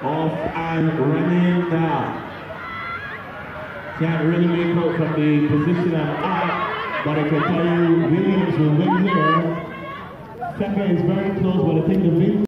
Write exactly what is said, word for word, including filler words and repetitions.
off and running now. Can't really make out from the position I'm at, but I can tell you Williams will win here. Second is very close, but I think the